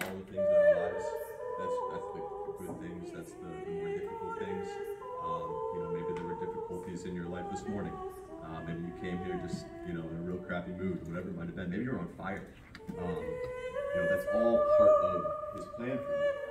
all the things in our lives. That's the good things. That's the more difficult things. You know, maybe there were difficulties in your life this morning. Maybe you came here just, you know, in a real crappy mood, whatever it might have been. Maybe you're on fire. You know, that's all part of His plan for you.